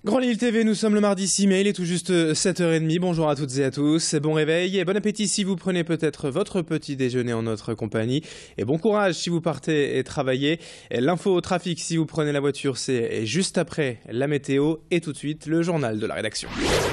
Grand Lille TV, nous sommes le mardi 6 mai, il est tout juste 7h30. Bonjour à toutes et à tous, bon réveil et bon appétit si vous prenez peut-être votre petit déjeuner en notre compagnie. Et bon courage si vous partez et travaillez. L'info au trafic si vous prenez la voiture, c'est juste après la météo et tout de suite le journal de la rédaction.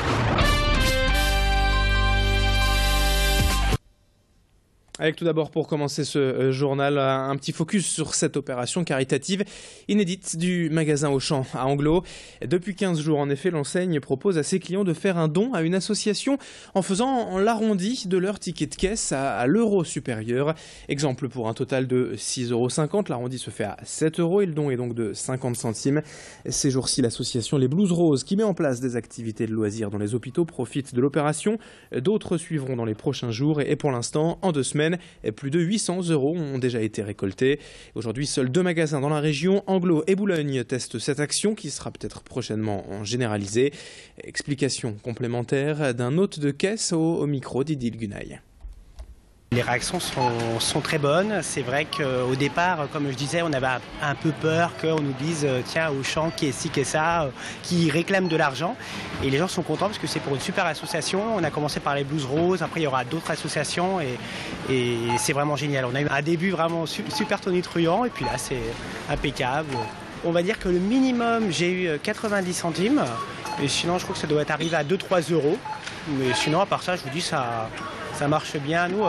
Avec tout d'abord, pour commencer ce journal, un petit focus sur cette opération caritative inédite du magasin Auchan à Anglo. Depuis 15 jours, en effet, l'enseigne propose à ses clients de faire un don à une association en faisant l'arrondi de leur ticket de caisse à l'euro supérieur. Exemple, pour un total de 6,50 €, l'arrondi se fait à 7 € et le don est donc de 50 centimes. Ces jours-ci, l'association Les Blues Roses, qui met en place des activités de loisirs dans les hôpitaux, profite de l'opération. D'autres suivront dans les prochains jours et pour l'instant, en 2 semaines, plus de 800 € ont déjà été récoltés. Aujourd'hui, seuls 2 magasins dans la région, Anglo et Boulogne, testent cette action qui sera peut-être prochainement généralisée. Explication complémentaire d'un hôte de caisse au micro d'Idil Gunaï. Les réactions sont très bonnes. C'est vrai qu'au départ, comme je disais, on avait un peu peur qu'on nous dise tiens, Auchan, qui est ci, qui est ça, qui réclame de l'argent. Et les gens sont contents parce que c'est pour une super association. On a commencé par les Blues Roses, après il y aura d'autres associations et c'est vraiment génial. On a eu un début vraiment super tonitruant et puis là c'est impeccable. On va dire que le minimum, j'ai eu 90 centimes. Et sinon, je crois que ça doit être arrivé à 2-3 €. Mais sinon, à part ça, je vous dis, ça marche bien. Nous,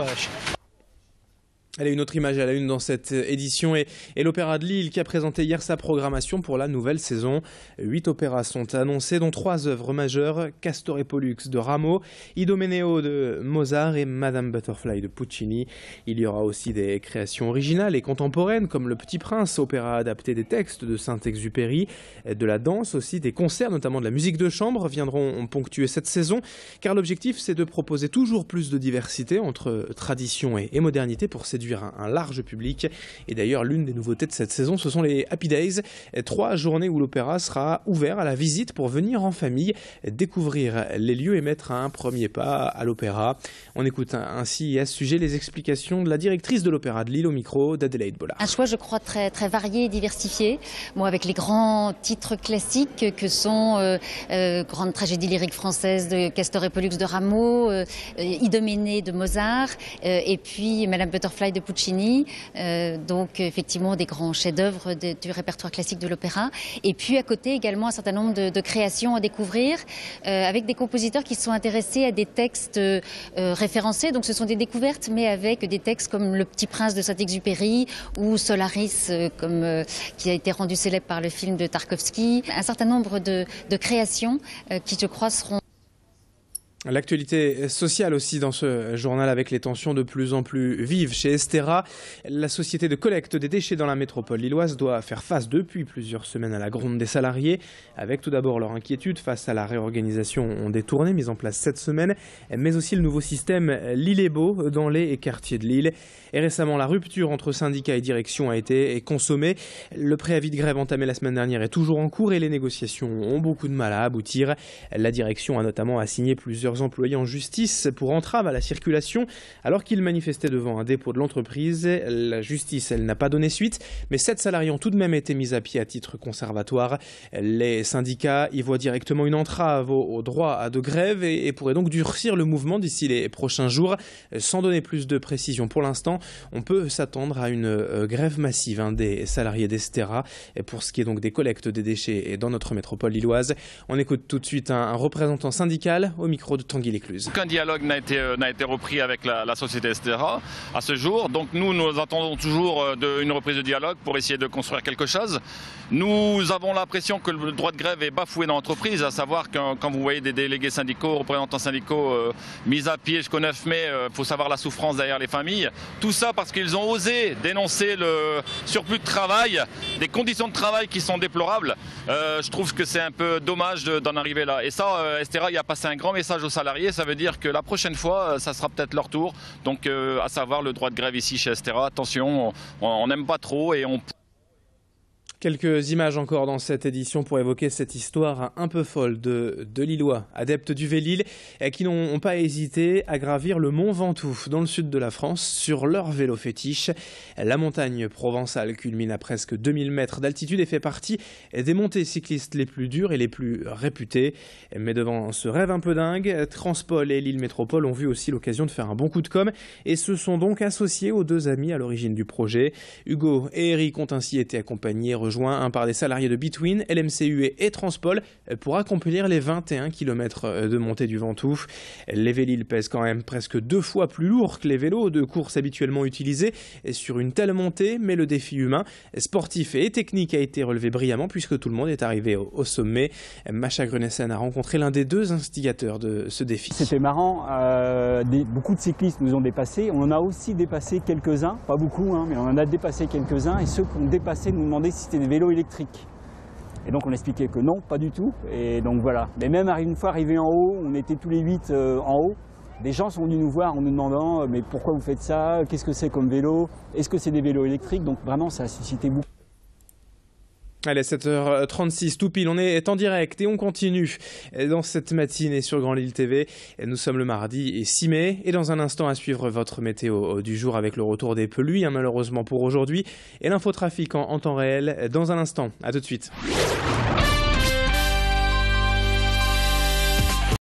Allez, une autre image à la une dans cette édition et l'Opéra de Lille qui a présenté hier sa programmation pour la nouvelle saison. 8 opéras sont annoncés, dont 3 œuvres majeures: Castor et Pollux de Rameau, Idoménée de Mozart et Madame Butterfly de Puccini. Il y aura aussi des créations originales et contemporaines comme Le Petit Prince, opéra adapté des textes de Saint-Exupéry, de la danse aussi, des concerts, notamment de la musique de chambre, viendront ponctuer cette saison, car l'objectif c'est de proposer toujours plus de diversité entre tradition et modernité pour séduire un large public. Et d'ailleurs, l'une des nouveautés de cette saison, ce sont les Happy Days, 3 journées où l'opéra sera ouvert à la visite pour venir en famille, découvrir les lieux et mettre un premier pas à l'opéra. On écoute ainsi à ce sujet les explications de la directrice de l'Opéra de Lille au micro d'Adélaïde Bollard. Un choix, je crois, très, très varié et diversifié. Moi, avec les grands titres classiques que sont Grande tragédie lyrique française de Castor et Pollux de Rameau, Idoménée de Mozart, et puis Madame Butterfly de Puccini, donc effectivement des grands chefs-d'œuvre du répertoire classique de l'opéra. Et puis à côté également un certain nombre de créations à découvrir avec des compositeurs qui sont intéressés à des textes référencés. Donc ce sont des découvertes, mais avec des textes comme Le Petit Prince de Saint-Exupéry ou Solaris, qui a été rendu célèbre par le film de Tarkovsky. Un certain nombre de créations qui, je crois, seront... L'actualité sociale aussi dans ce journal avec les tensions de plus en plus vives chez Estera. La société de collecte des déchets dans la métropole lilloise doit faire face depuis plusieurs semaines à la gronde des salariés, avec tout d'abord leur inquiétude face à la réorganisation des tournées mise en place cette semaine, mais aussi le nouveau système Lille est beau dans les quartiers de Lille. Et récemment, la rupture entre syndicats et direction a été consommée. Le préavis de grève entamé la semaine dernière est toujours en cours et les négociations ont beaucoup de mal à aboutir. La direction a notamment assigné plusieurs employés en justice pour entrave à la circulation alors qu'ils manifestaient devant un dépôt de l'entreprise. La justice, elle n'a pas donné suite, mais 7 salariés ont tout de même été mis à pied à titre conservatoire. Les syndicats y voient directement une entrave au droit de grève et pourraient donc durcir le mouvement d'ici les prochains jours. Sans donner plus de précision pour l'instant, on peut s'attendre à une grève massive des salariés d'Estera. Pour ce qui est donc des collectes des déchets dans notre métropole lilloise, on écoute tout de suite un représentant syndical au micro de Tanguy Lécluse. Aucun dialogue n'a été repris avec la société Estera à ce jour. Donc nous attendons toujours une reprise de dialogue pour essayer de construire quelque chose. Nous avons l'impression que le droit de grève est bafoué dans l'entreprise, à savoir que quand vous voyez des délégués syndicaux, représentants syndicaux mis à pied jusqu'au 9 mai, il faut savoir la souffrance derrière les familles. Tout ça parce qu'ils ont osé dénoncer le surplus de travail, des conditions de travail qui sont déplorables. Je trouve que c'est un peu dommage d'en arriver là. Et ça, Estera y a passé un grand message aux salariés. Ça veut dire que la prochaine fois, ça sera peut-être leur tour. Donc, à savoir le droit de grève ici chez Estera. Attention, on n'aime pas trop et on... Quelques images encore dans cette édition pour évoquer cette histoire un peu folle de Lillois, adeptes du Vélil, qui n'ont pas hésité à gravir le mont Ventoux dans le sud de la France sur leur vélo fétiche. La montagne provençale culmine à presque 2000 mètres d'altitude et fait partie des montées cyclistes les plus dures et les plus réputées. Mais devant ce rêve un peu dingue, Transpol et Lille Métropole ont vu aussi l'occasion de faire un bon coup de com' et se sont donc associés aux deux amis à l'origine du projet. Hugo et Eric ont ainsi été accompagnés, rejoints par des salariés de Between, LMCU et Transpol pour accomplir les 21 km de montée du Ventoux. Les Vélil pèsent quand même presque 2 fois plus lourd que les vélos de course habituellement utilisés sur une telle montée, mais le défi humain, sportif et technique a été relevé brillamment puisque tout le monde est arrivé au sommet. Macha Grunessen a rencontré l'un des deux instigateurs de ce défi. C'était marrant, beaucoup de cyclistes nous ont dépassés, on en a aussi dépassé quelques-uns, pas beaucoup, mais on en a dépassé quelques-uns et ceux qui ont dépassé nous demandaient si c'était des vélos électriques. Et donc on expliquait que non, pas du tout. Et donc voilà. Mais même une fois arrivé en haut, on était tous les 8 en haut. Des gens sont venus nous voir en nous demandant mais pourquoi vous faites ça? Qu'est-ce que c'est comme vélo? Est-ce que c'est des vélos électriques? Donc vraiment ça a suscité beaucoup. Allez, 7h36 tout pile, on est en direct et on continue dans cette matinée sur Grand Lille TV. Nous sommes le mardi 6 mai et dans un instant à suivre votre météo du jour avec le retour des pluies, malheureusement pour aujourd'hui, et l'infotrafic en temps réel dans un instant. À tout de suite.